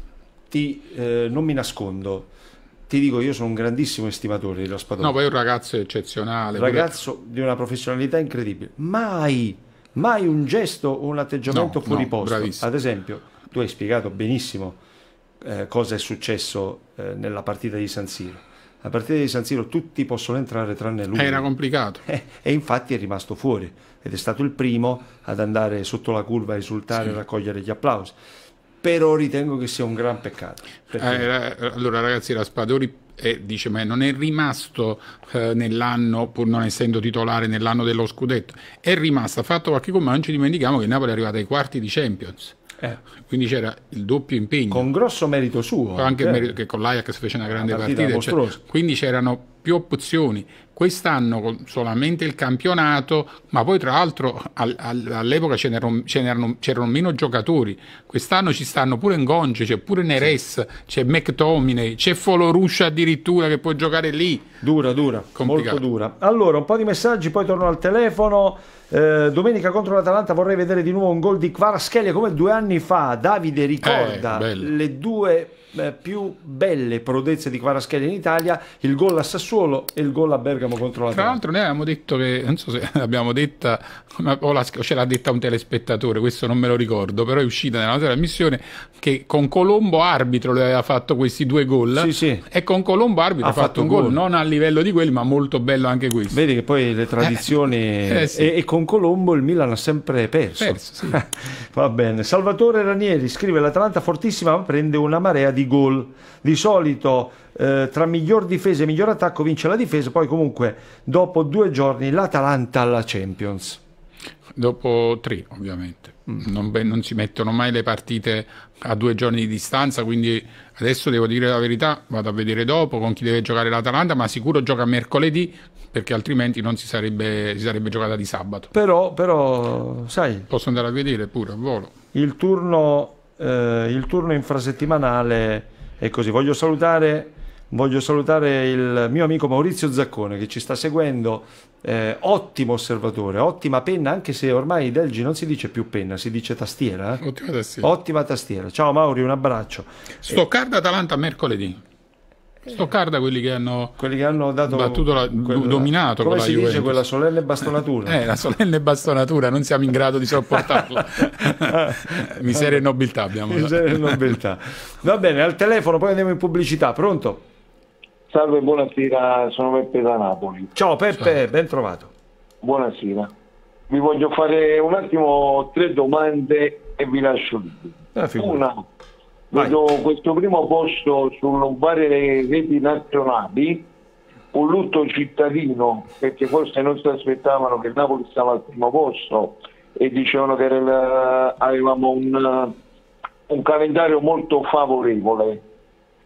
Non mi nascondo, ti dico, io sono un grandissimo estimatore di Raspadori. No, poi è un ragazzo eccezionale. Un ragazzo di una professionalità incredibile. Mai un gesto o un atteggiamento fuori posto. Bravissimo. Ad esempio, tu hai spiegato benissimo cosa è successo nella partita di San Siro. La partita di San Siro tutti possono entrare tranne lui. Era complicato. E infatti è rimasto fuori ed è stato il primo ad andare sotto la curva a esultare e raccogliere gli applausi. Però ritengo che sia un gran peccato. Allora ragazzi, Raspadori dice ma non è rimasto nell'anno, pur non essendo titolare nell'anno dello scudetto, è rimasto, ha fatto qualche gol, ma non ci dimentichiamo che il Napoli è arrivato ai quarti di Champions. Quindi c'era il doppio impegno con grosso merito suo, anche il merito che con l'Ajax fece una grande partita, quindi c'erano più opzioni. Quest'anno con solamente il campionato, ma poi tra l'altro all'epoca c'erano meno giocatori. Quest'anno ci stanno pure Ngonge, c'è pure Neres, c'è McTominay, c'è Foloruscia addirittura che può giocare lì. Dura, molto dura. Allora, un po' di messaggi, poi torno al telefono. Domenica contro l'Atalanta vorrei vedere di nuovo un gol di Kvaratskhelia come 2 anni fa. Davide ricorda le 2 più belle prodezze di Kvaratskhelia in Italia, il gol a Sassuolo e il gol a Bergamo contro l'Atalanta. Tra l'altro noi avevamo detto che, non so se l'abbiamo detta o ce l'ha detta un telespettatore, questo non me lo ricordo, però è uscita nella nostra trasmissione che con Colombo arbitro le aveva fatto questi 2 gol. Sì. E con Colombo arbitro ha fatto un gol non a livello di quelli, ma molto bello anche questo. Vedi che poi le tradizioni sì. e con Colombo il Milan ha sempre perso. Sì. Va bene. Salvatore Ranieri scrive: l'Atalanta fortissima ma prende una marea di gol. Di solito tra miglior difesa e miglior attacco vince la difesa, poi comunque dopo 2 giorni l'Atalanta alla Champions. Dopo 3 ovviamente. Non si mettono mai le partite a 2 giorni di distanza, quindi adesso devo dire la verità, vado a vedere dopo con chi deve giocare l'Atalanta, ma sicuro gioca mercoledì perché altrimenti non si sarebbe giocata di sabato. Però sai, posso andare a vedere pure a volo. Il turno infrasettimanale è così. Voglio salutare il mio amico Maurizio Zaccone che ci sta seguendo, ottimo osservatore, ottima penna, anche se ormai Delgi non si dice più penna, si dice tastiera. Ottima tastiera. Ciao Mauri, un abbraccio. Stoccarda-Atalanta mercoledì. Stoccarda quelli che hanno dato dominato come con la si Juventus. dice quella solenne bastonatura. La solenne bastonatura, non siamo in grado di sopportarla. Miseria e nobiltà abbiamo. Miseria e nobiltà. Va bene, al telefono, poi andiamo in pubblicità. Pronto? Salve, buonasera, sono Peppe da Napoli. Ciao Peppe, ben trovato. Buonasera. Vi voglio fare un attimo 3 domande e vi lascio liberi. Una, vedo questo primo posto su varie reti nazionali, un lutto cittadino, perché forse non si aspettavano che il Napoli stava al primo posto e dicevano che avevamo un calendario molto favorevole.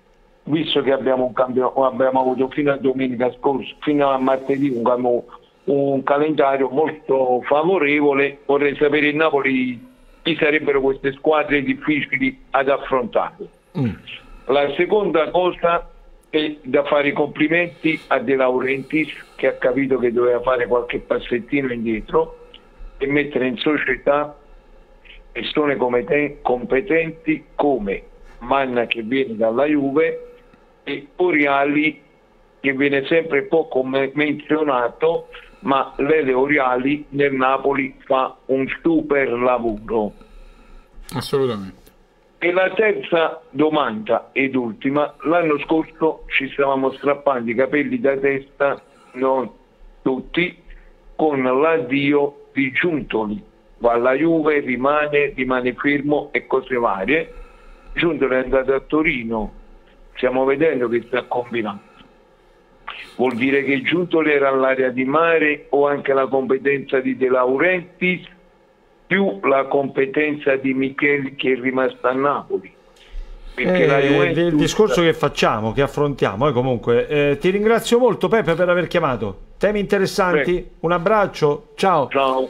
visto che abbiamo avuto fino a domenica scorsa, fino a martedì un calendario molto favorevole, vorrei sapere il Napoli chi sarebbero queste squadre difficili ad affrontare. La seconda cosa è da fare i complimenti a De Laurentiis, che ha capito che doveva fare qualche passettino indietro e mettere in società persone competenti come Manna, che viene dalla Juve, e Oriali, che viene sempre poco menzionato, ma Lele Oriali nel Napoli fa un super lavoro. Assolutamente. E la terza domanda ed ultima: l'anno scorso ci stavamo strappando i capelli da testa, non tutti, con l'addio di Giuntoli. Va alla Juve, rimane fermo e cose varie. Giuntoli è andato a Torino, stiamo vedendo che sta combinando. Vuol dire che Giuntoli era all'area di mare, o anche la competenza di De Laurentiis più la competenza di Micheli, che è rimasta a Napoli? Perché la Juventus... Il discorso che facciamo, che affrontiamo, comunque ti ringrazio molto, Peppe, per aver chiamato. Temi interessanti. Prego. Un abbraccio, ciao.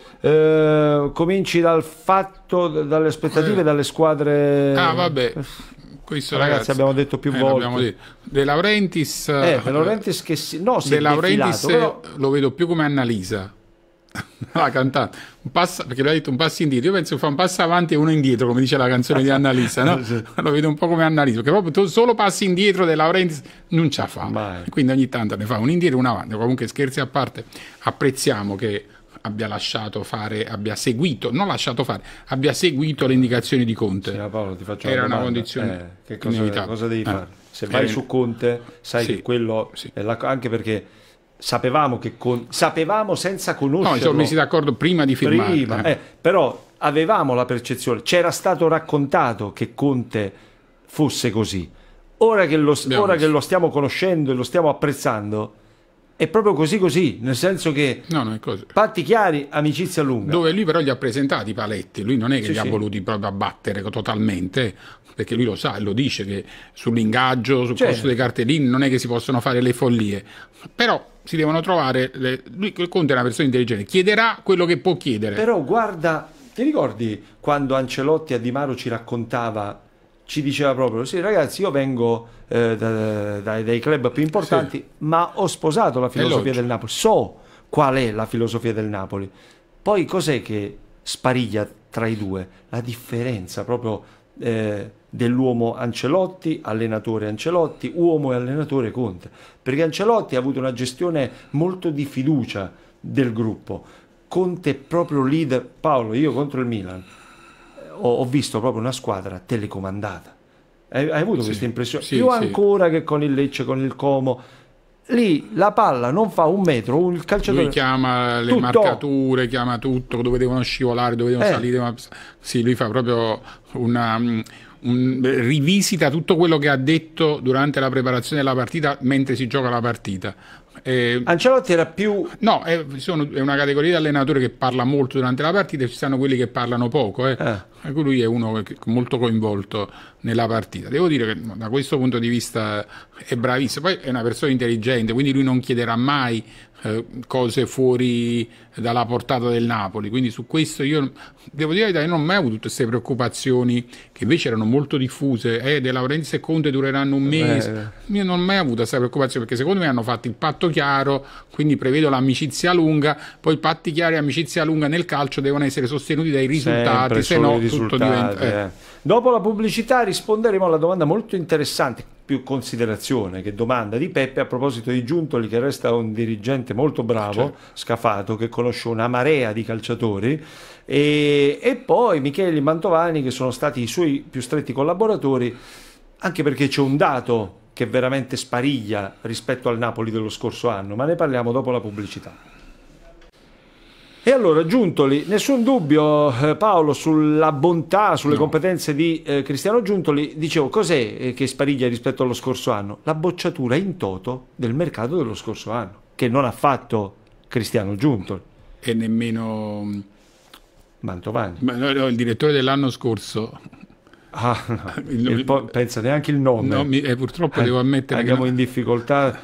Cominci dalle aspettative dalle squadre. Vabbè, questo ragazzi abbiamo detto più volte. De Laurentiis, De Laurentiis che De Laurentiis però... lo vedo più come Annalisa, la cantante, perché lui ha detto un passo indietro. Io penso che fa un passo avanti e uno indietro, come dice la canzone di Annalisa, no? Lo vedo un po' come Annalisa, perché proprio solo passi indietro De Laurentiis non ce la fa. Quindi ogni tanto ne fa un indietro e un avanti. Comunque, scherzi a parte, apprezziamo che abbia lasciato fare, abbia seguito le indicazioni di Conte. Sì, Paolo, ti faccio era una condizione cosa devi fare? Se vai su Conte, sai che quello è anche perché sapevamo senza conoscerlo. No, ci siamo messi d'accordo prima di firmare. Però avevamo la percezione, c'era stato raccontato che Conte fosse così. Ora che lo stiamo conoscendo e lo stiamo apprezzando, è proprio così, nel senso che è così. Patti chiari, amicizia lunga. Dove lui però gli ha presentato i paletti, lui non è che li ha voluti proprio abbattere totalmente, perché lui lo sa e lo dice che sull'ingaggio, sul costo dei cartellini non è che si possono fare le follie, però si devono trovare lui, Conte è una persona intelligente, chiederà quello che può chiedere. Però guarda, ti ricordi quando Ancelotti a Di Maro ci diceva proprio: sì ragazzi, io vengo dai club più importanti, ma ho sposato la filosofia del Napoli, so qual è la filosofia del Napoli. Poi cos'è che spariglia tra i due? La differenza proprio dell'uomo Ancelotti, allenatore Ancelotti, uomo e allenatore Conte, perché Ancelotti ha avuto una gestione molto di fiducia del gruppo, Conte è proprio leader. Paolo, io contro il Milan ho visto proprio una squadra telecomandata. Hai avuto questa impressione? Più ancora che con il Lecce, con il Como. Lì la palla non fa un metro, il calciatore... Lui chiama le marcature, chiama tutto, dove devono scivolare, dove devono salire. Sì, lui fa proprio rivisita tutto quello che ha detto durante la preparazione della partita mentre si gioca la partita. Ancelotti era più... No, è una categoria di allenatore che parla molto durante la partita e ci stanno quelli che parlano poco. Lui è uno molto coinvolto nella partita. Devo dire che da questo punto di vista è bravissimo. Poi è una persona intelligente, quindi lui non chiederà mai cose fuori dalla portata del Napoli, quindi su questo io devo dire che io non ho mai avuto tutte queste preoccupazioni che invece erano molto diffuse. De Laurentiis e Conte dureranno un mese. Io non ho mai avuto questa preoccupazione, perché secondo me hanno fatto il patto chiaro, quindi prevedo l'amicizia lunga. Poi patti chiari e amicizia lunga nel calcio devono essere sostenuti dai risultati, se no tutto diventa... Dopo la pubblicità risponderemo alla domanda molto interessante, più considerazione che domanda, di Peppe a proposito di Giuntoli, che resta un dirigente molto bravo, scafato, che conosce una marea di calciatori, e poi Micheli Mantovani, che sono stati i suoi più stretti collaboratori, anche perché c'è un dato che veramente spariglia rispetto al Napoli dello scorso anno, ma ne parliamo dopo la pubblicità. E allora Giuntoli, nessun dubbio Paolo sulla bontà, sulle competenze di Cristiano Giuntoli. Dicevo, cos'è che spariglia rispetto allo scorso anno? La bocciatura in toto del mercato dello scorso anno, che non ha fatto Cristiano Giuntoli. E nemmeno Mantovani. Il direttore dell'anno scorso Pensa neanche il nome. No, purtroppo devo ammettere andiamo che in difficoltà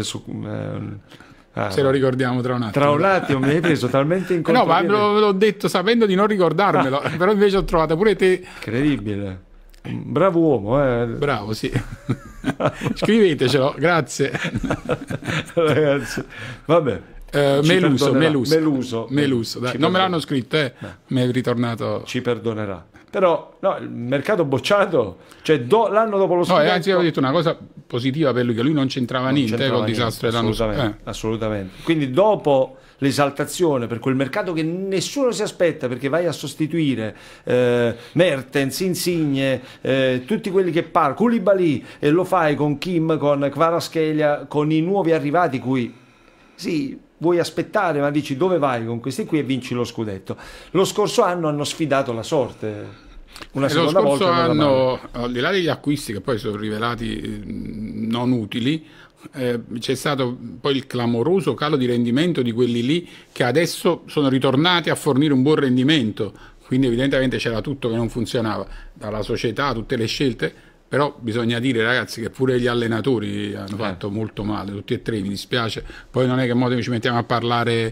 se lo ricordiamo tra un attimo. Tra un attimo mi hai preso talmente in no, ma l'ho detto sapendo di non ricordarmelo, però invece ho trovato pure te. Incredibile. Bravo uomo, Bravo, sì. Scrivetecelo, grazie. Ragazzi, vabbè. Meluso. Dai. Non me l'hanno scritto, mi è ritornato. Ci perdonerà. Però no, il mercato bocciato, cioè l'anno dopo lo scudetto. No, anzi, avevo detto una cosa positiva per lui, che lui non c'entrava niente col disastro dell'anno scorso. Assolutamente. Quindi dopo l'esaltazione per quel mercato che nessuno si aspetta, perché vai a sostituire Mertens, Insigne, tutti quelli che Koulibaly, e lo fai con Kim, con Kvaratskhelia, con i nuovi arrivati cui sì, vuoi aspettare, ma dici dove vai con questi qui e vinci lo scudetto. Lo scorso anno hanno sfidato la sorte. Una seconda lo scorso volta anno, al di là degli acquisti che poi sono rivelati non utili, c'è stato poi il clamoroso calo di rendimento di quelli lì che adesso sono ritornati a fornire un buon rendimento, quindi evidentemente c'era tutto che non funzionava, dalla società, tutte le scelte, però bisogna dire, ragazzi, che pure gli allenatori hanno fatto molto male, tutti e tre, mi dispiace. Poi non è che mo ci mettiamo a parlare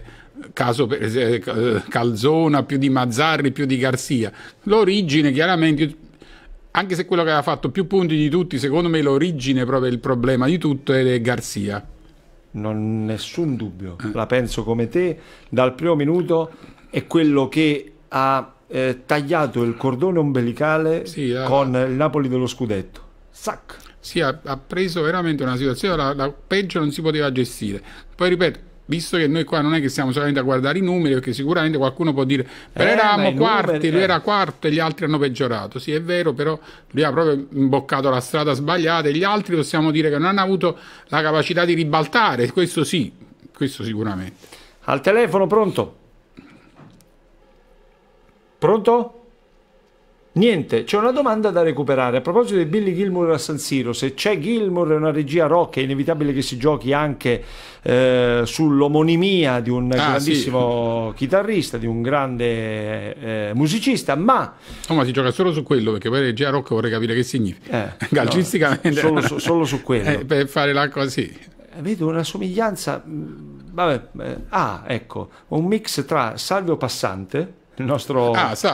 Calzona, più di Mazzarri, più di Garzia. L'origine chiaramente, anche se quello che aveva fatto più punti di tutti, secondo me l'origine proprio il problema di tutto è Garzia. Non nessun dubbio, la penso come te, dal primo minuto è quello che ha tagliato il cordone ombelicale con il Napoli dello scudetto. Sac. Sì, ha preso veramente una situazione, la peggio non si poteva gestire. Poi ripeto, visto che noi qua non è che stiamo solamente a guardare i numeri, perché sicuramente qualcuno può dire però eravamo quarti, lui era quarto e gli altri hanno peggiorato. Sì, è vero, però lui ha proprio imboccato la strada sbagliata e gli altri possiamo dire che non hanno avuto la capacità di ribaltare, questo sì, questo sicuramente. Al telefono, pronto? Pronto? Niente, c'è una domanda da recuperare. A proposito di Billy Gilmour a San Siro, se c'è Gilmour e una regia rock, è inevitabile che si giochi anche sull'omonimia di un grandissimo chitarrista, di un grande musicista, ma... No, ma si gioca solo su quello, perché poi regia rock vorrei capire che significa. Calcisticamente... No, solo su quello. Per fare la cosa, sì. Vedo una somiglianza... Vabbè, ecco, un mix tra Salvio Passante... il nostro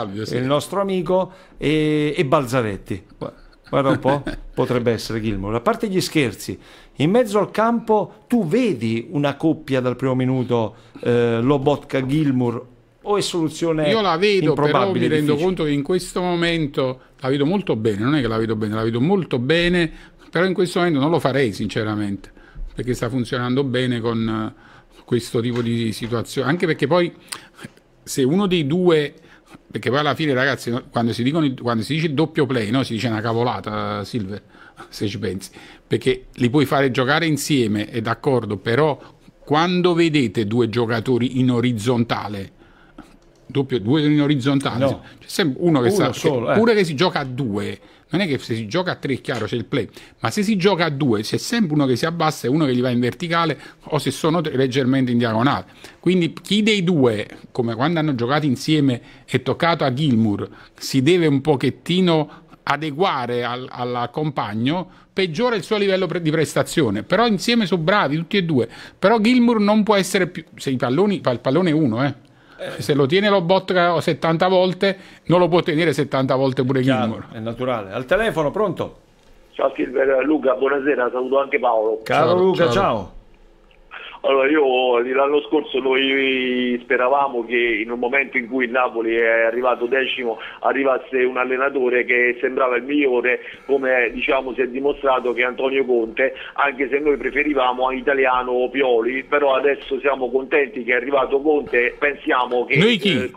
amico e Balzaretti. Guarda un po', potrebbe essere Gilmour. A parte gli scherzi, in mezzo al campo tu vedi una coppia dal primo minuto, Lobotka-Gilmour, o è soluzione io la vedo, però mi rendo difficile. conto che in questo momento la vedo molto bene, non è che la vedo bene, la vedo molto bene, però in questo momento non lo farei sinceramente, perché sta funzionando bene con questo tipo di situazione, anche perché poi se uno dei due, perché poi alla fine, ragazzi, quando si dice il doppio play, no, si dice una cavolata, Silver, se ci pensi, perché li puoi fare giocare insieme, è d'accordo, però quando vedete due giocatori in orizzontale, due in orizzontale, no, c'è sempre uno che pure che si gioca a due, non è che se si gioca a tre è chiaro c'è il play, ma se si gioca a due c'è sempre uno che si abbassa e uno che gli va in verticale, o se sono leggermente in diagonale. Quindi chi dei due, come quando hanno giocato insieme e toccato a Gilmour, si deve un pochettino adeguare al compagno, peggiora il suo livello di prestazione. Però insieme sono bravi tutti e due, però Gilmour non può essere più, se il pallone è uno, se lo tiene Lobotka 70 volte, non lo può tenere 70 volte pure Gilmour. È naturale. Al telefono, pronto? Ciao Silver, Luca, buonasera, saluto anche Paolo. Caro Luca, ciao. Allora, l'anno scorso noi speravamo che in un momento in cui il Napoli è arrivato decimo arrivasse un allenatore che sembrava il migliore, come diciamo si è dimostrato che è Antonio Conte, anche se noi preferivamo Italiano Pioli, però adesso siamo contenti che è arrivato Conte, pensiamo che noi chi?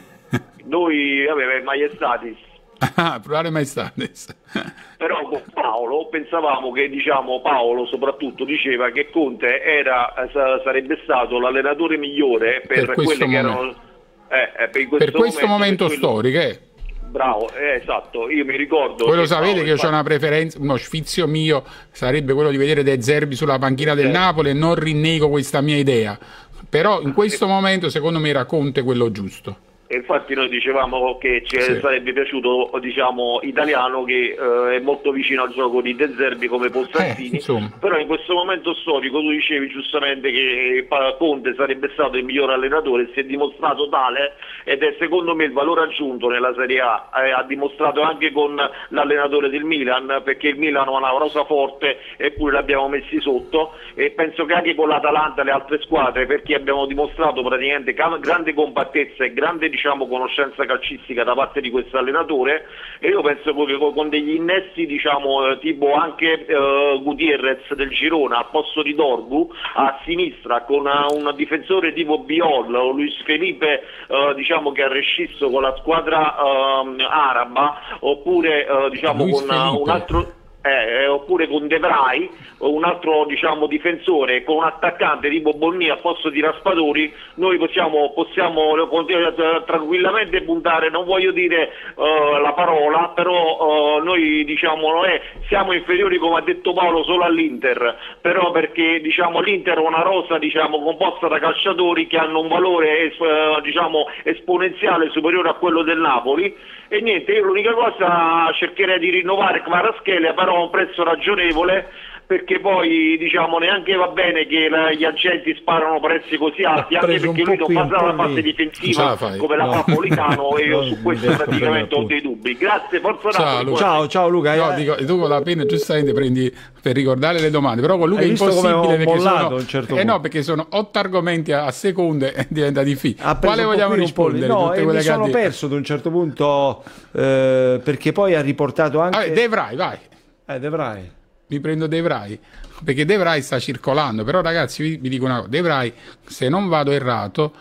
Noi Maiestatis. Plurale Maestatis. Però con Paolo pensavamo che, diciamo, Paolo soprattutto diceva che Conte sarebbe stato l'allenatore migliore per quelle che erano per questo momento storico. Bravo, esatto, io mi ricordo. Voi lo sapete che io ho una preferenza, uno sfizio mio sarebbe quello di vedere De Zerbi sulla panchina del Napoli, e non rinnego questa mia idea. Però in questo momento secondo me era Conte quello giusto. E infatti noi dicevamo che ci sarebbe piaciuto, diciamo, Italiano, che è molto vicino al gioco di De Zerbi come Pozzantini, però in questo momento storico tu dicevi giustamente che Conte sarebbe stato il miglior allenatore, si è dimostrato tale ed è secondo me il valore aggiunto nella Serie A, ha dimostrato anche con l'allenatore del Milan, perché il Milan ha una rosa forte eppure l'abbiamo messi sotto, e penso che anche con l'Atalanta e le altre squadre, perché abbiamo dimostrato praticamente grande compattezza e grande, diciamo, conoscenza calcistica da parte di questo allenatore, e io penso che con degli innesti, diciamo, tipo anche Gutierrez del Girona al posto di Dorgu a sinistra, con un difensore tipo Biol o Luis Felipe, diciamo, che ha rescisso con la squadra araba, oppure diciamo Luis con Felipe. un altro oppure con De Vrij, un altro, diciamo, difensore, con un attaccante tipo Bonni al posto di Raspadori, noi possiamo tranquillamente puntare, non voglio dire la parola, però noi, diciamo, siamo inferiori, come ha detto Paolo, solo all'Inter, però perché, diciamo, l'Inter è una rosa, diciamo, composta da calciatori che hanno un valore diciamo esponenziale superiore a quello del Napoli. E niente, io l'unica cosa cercherei di rinnovare Kvaratskhelia, però a un prezzo ragionevole, perché poi, diciamo, neanche va bene che gli agenti sparano prezzi così alti, anche perché lui non fa la fase difensiva come la fa Politano, e io su questo praticamente ho dei dubbi. Grazie, forza Napoli. Ciao Luca. No, dico, tu con la penna giustamente prendi per ricordare le domande, però con Luca è impossibile, perché sono, no, perché sono 8 argomenti a seconde e diventa difficile. Quale vogliamo rispondere? No, mi sono perso ad un certo punto, perché poi ha riportato anche... De Vrij, vai. De Vrij. Mi prendo De Vrij, perché De Vrij sta circolando, però ragazzi vi dico una cosa, De Vrij, se non vado errato,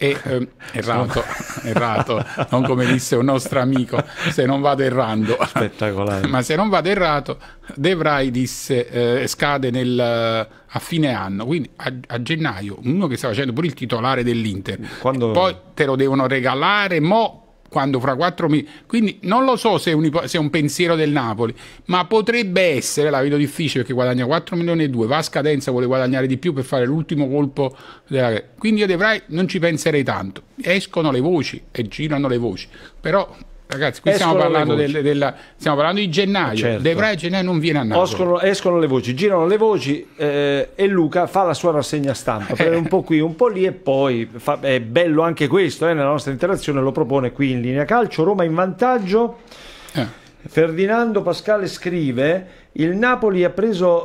errato, non come disse un nostro amico, se non vado errando, spettacolare, ma se non vado errato, De Vrij disse scade a fine anno, quindi a gennaio, uno che sta facendo pure il titolare dell'Inter, poi te lo devono regalare, quando fra 4 mesi, quindi non lo so se è un pensiero del Napoli, ma potrebbe essere, la vedo difficile perché guadagna 4 milioni e 2, va a scadenza, vuole guadagnare di più per fare l'ultimo colpo quindi io De Vrij non ci penserei tanto, escono le voci e girano le voci, però ragazzi, qui stiamo parlando di gennaio, certo. De Vrij gennaio non viene a Napoli. Escono le voci, girano le voci, e Luca fa la sua rassegna stampa, prende un po' qui, un po' lì, e poi è bello anche questo, nella nostra interazione, lo propone qui in Linea Calcio. Roma in vantaggio. Ferdinando Pascale scrive: il Napoli ha preso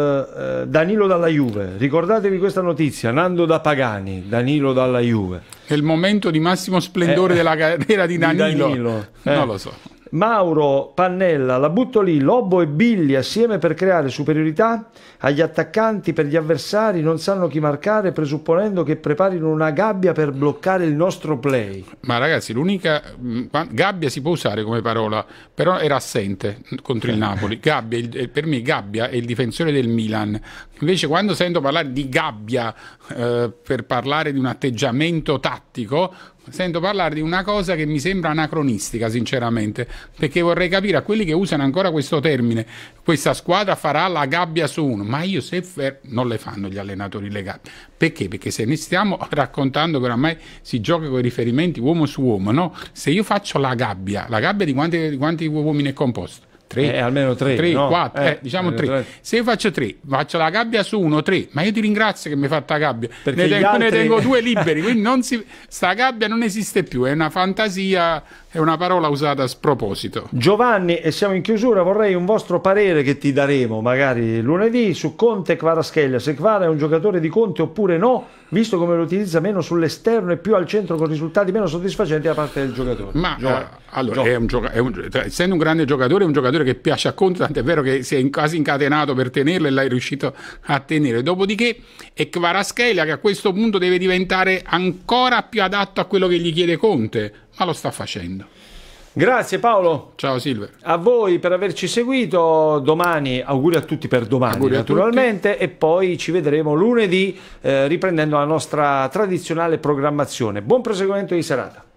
Danilo dalla Juve, ricordatevi questa notizia, Nando da Pagani, Danilo dalla Juve. È il momento di massimo splendore della carriera di Danilo. Non lo so. Mauro Pannella, la butto lì, Lobo e Billy assieme per creare superiorità agli attaccanti, per gli avversari non sanno chi marcare, presupponendo che preparino una gabbia per bloccare il nostro play. Ma ragazzi, l'unica gabbia si può usare come parola, però era assente contro il Napoli. Gabbia, per me Gabbia è il difensore del Milan, invece quando sento parlare di gabbia per parlare di un atteggiamento tattico, sento parlare di una cosa che mi sembra anacronistica, sinceramente, perché vorrei capire a quelli che usano ancora questo termine: questa squadra farà la gabbia su uno, ma io non le fanno gli allenatori le gabbie, perché se ne stiamo raccontando che oramai si gioca con i riferimenti uomo su uomo, no? Se io faccio la gabbia di quanti uomini è composto? 3, almeno 3, no? 4, diciamo 3. Se io faccio 3, faccio la gabbia su 1, 3, ma io ti ringrazio che mi hai fatto la gabbia, perché ne tengo 2 liberi, quindi sta gabbia non esiste più, è una fantasia, è una parola usata a sproposito. Giovanni, e siamo in chiusura, vorrei un vostro parere, che ti daremo magari lunedì, su Conte e Kvaratskhelia, se Kvara è un giocatore di Conte oppure no, visto come lo utilizza meno sull'esterno e più al centro, con risultati meno soddisfacenti da parte del giocatore. Ma allora, essendo un grande giocatore, è un giocatore che piace a Conte, tant'è vero che si è quasi incatenato per tenerlo e l'hai riuscito a tenere. Dopodiché è Kvaratskhelia che a questo punto deve diventare ancora più adatto a quello che gli chiede Conte, ma lo sta facendo. Grazie Paolo. Ciao Silver. A voi per averci seguito. Domani, auguri a tutti per domani, naturalmente, e poi ci vedremo lunedì riprendendo la nostra tradizionale programmazione. Buon proseguimento di serata.